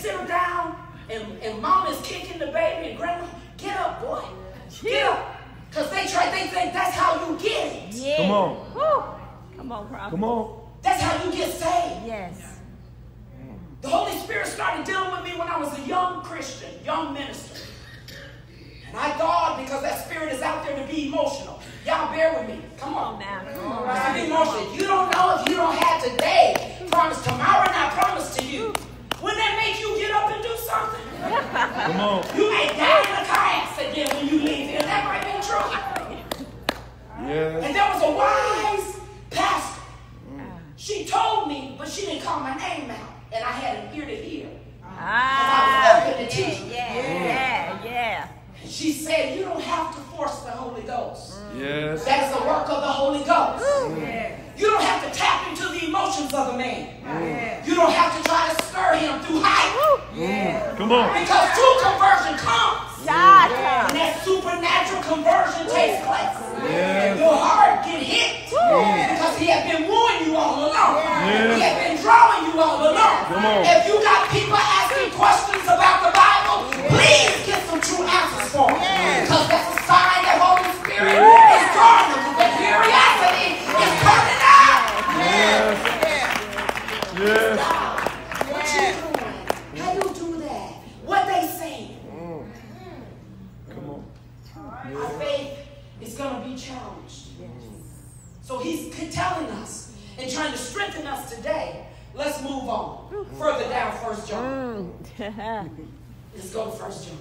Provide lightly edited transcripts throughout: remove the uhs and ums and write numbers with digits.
sit her down and mama's kicking the baby and grandma, get up, boy. Get up. Because they think that's how you get it. Yeah. Come on. Woo. Come on, prophet. Come on. That's how you get saved. Yes. The Holy Spirit started dealing with me when I was a young Christian, young minister. And I thought, because that spirit is out there to be emotional. Y'all bear with me. Come on. Now. To be emotional. You don't know if you don't have today. Promise tomorrow, and I promise to you. Wouldn't that make you get up and do something? Come on. You may die in a car accident when you leave here. That might be true. Yes. And there was a wise pastor. She told me, but she didn't call my name out. And I had an ear to hear. I was open to teach. Yeah. And she said, you don't have to force the Holy Ghost. Yes. That is the work of the Holy Ghost. You don't have to tap into the emotions of the man. You don't have to try to stir him through hype. Come on. Because true conversion comes. God. And that supernatural conversion takes place. Yes. And your heart get hit. Because he had been wooing you all along. Yes. He had been drawing you all along. Come on. If you got people asking questions about the Bible, please get some true answers for them. Because that's a sign that Holy Spirit is drawing them. The curiosity is coming out. Yes. Yes. What you doing? How you do that? What they saying? Come on. Our faith is going to be challenged. So he's telling us and trying to strengthen us today. Let's move on. Further down, 1 John. Let's go to 1 John.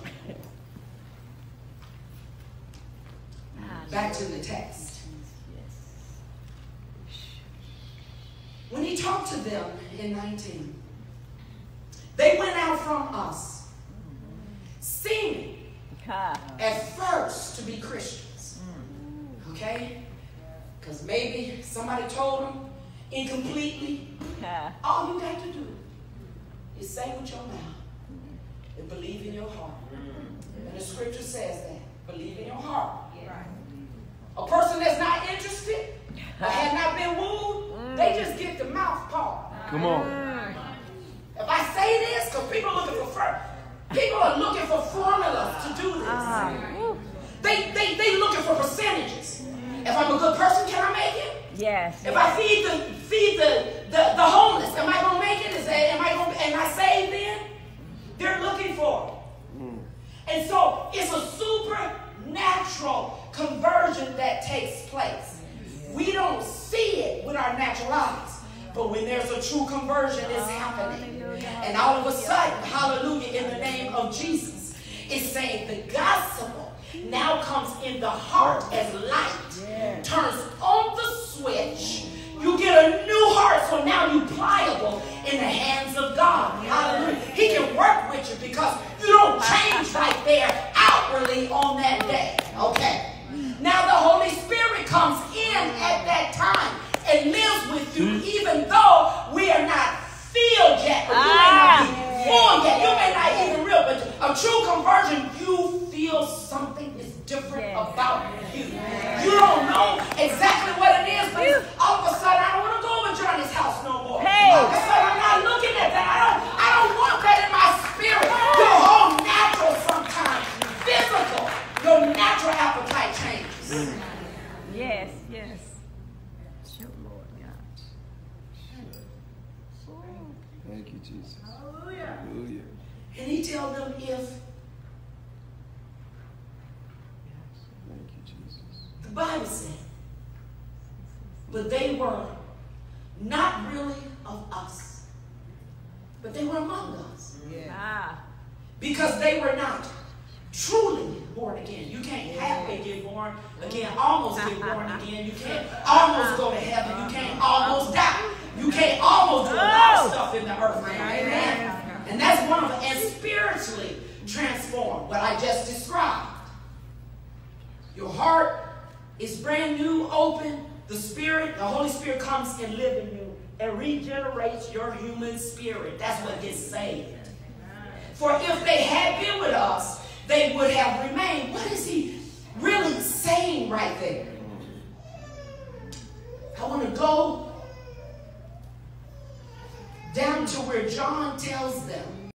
Back to the text. When he talked to them in 19, they went out from us, seeming at first to be Christians. Okay? Because maybe somebody told them incompletely. All you got to do is say with your mouth and believe in your heart. And the scripture says that. Believe in your heart. A person that's not interested or has not been wooed, they just get the mouth part. Come on. If I say this, because people are looking for formulas to do this. They looking for percentages. If I'm a good person, can I make it? Yes. If I feed the homeless, am I gonna make it? Am I saved then? They're looking for it. And so it's a supernatural conversion that takes place. We don't see it with our natural eyes, but when there's a true conversion, it's happening. And all of a sudden, hallelujah, in the name of Jesus, it's saying the gospel now comes in the heart as light, turns on the switch. You get a new heart, so now you're pliable in the hands of God. Hallelujah. He can work with you because you don't change right there outwardly on that day. Okay. Now the Holy Spirit comes in at that time and lives with you, even though we are not filled yet, or you may not be formed yet. You may not even real, but a true conversion, you feel something is different about you. You don't know exactly what it is, but all of a sudden, I don't want to go over Johnny's house no more. All of a sudden, I'm not looking at that. I don't want that in my spirit. Your whole natural sometimes, physical, your natural appetite changes. Yes. Sure, Lord God. Thank you, Jesus. Hallelujah. Hallelujah. And he tells them if Thank you, Jesus. the Bible said, but they were not really of us, but they were among us. Because they were not truly born again. You can't halfway get born again, almost get born again. You can't almost go to heaven. You can't almost die. You can't almost do a lot of stuff in the earth realm. Amen. And that's one of them. And spiritually transformed, what I just described. Your heart is brand new, open. The Spirit, the Holy Spirit comes and lives in you and regenerates your human spirit. That's what gets saved. For if they had been with us, they would have remained. What is he really saying right there? I want to go down to where John tells them